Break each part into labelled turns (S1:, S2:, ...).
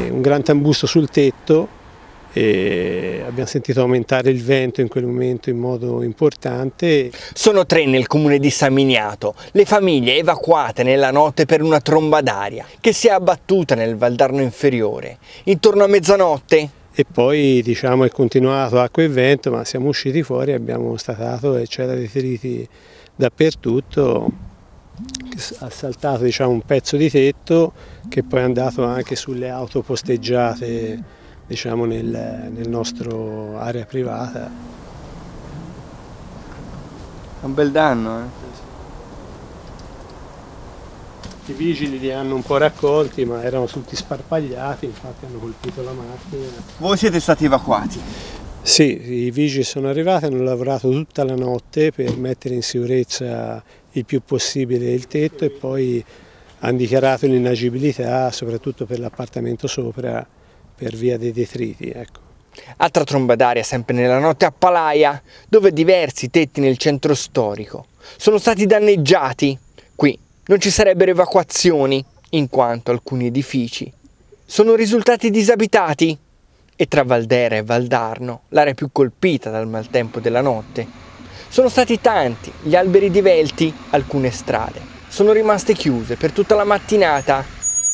S1: un gran tambusto sul tetto e abbiamo sentito aumentare il vento in quel momento in modo importante.
S2: Sono 3 nel comune di San Miniato le famiglie evacuate nella notte per una tromba d'aria che si è abbattuta nel Valdarno inferiore intorno a mezzanotte.
S1: E poi diciamo è continuato acqua e vento, ma siamo usciti fuori, abbiamo constatato che c'era detriti dappertutto, ha saltato diciamo, un pezzo di tetto che poi è andato anche sulle auto posteggiate diciamo, nel nostro area privata.
S3: È un bel danno,
S1: I vigili li hanno un po' raccolti, ma erano tutti sparpagliati, infatti hanno colpito la macchina.
S3: Voi siete stati evacuati?
S1: Sì, i vigili sono arrivati, hanno lavorato tutta la notte per mettere in sicurezza il più possibile il tetto e poi hanno dichiarato l'inagibilità, soprattutto per l'appartamento sopra, per via dei detriti. Ecco.
S2: Altra tromba d'aria sempre nella notte a Palaia, dove diversi tetti nel centro storico sono stati danneggiati. Qui non ci sarebbero evacuazioni, in quanto alcuni edifici sono risultati disabitati e tra Valdera e Valdarno, l'area più colpita dal maltempo della notte, sono stati tanti gli alberi divelti, alcune strade sono rimaste chiuse per tutta la mattinata.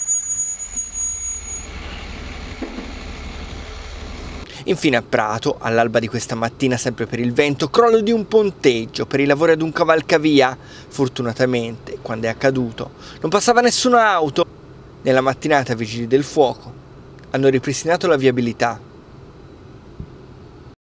S2: Infine a Prato, all'alba di questa mattina, sempre per il vento, crollo di un ponteggio per i lavori ad un cavalcavia. Fortunatamente, quando è accaduto, non passava nessuna auto. Nella mattinata, vigili del fuoco hanno ripristinato la viabilità